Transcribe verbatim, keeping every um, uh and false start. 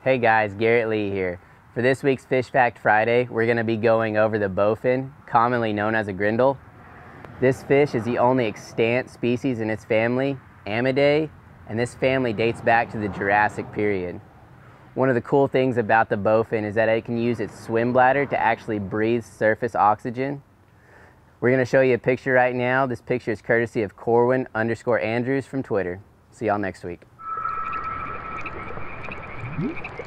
Hey guys, Garrett Lee here. For this week's Fish Fact Friday, we're going to be going over the bowfin, commonly known as a grindle. This fish is the only extant species in its family, Amidae, and this family dates back to the Jurassic Period. One of the cool things about the bowfin is that it can use its swim bladder to actually breathe surface oxygen. We're going to show you a picture right now. This picture is courtesy of Corwin underscore Andrews from Twitter. See y'all next week.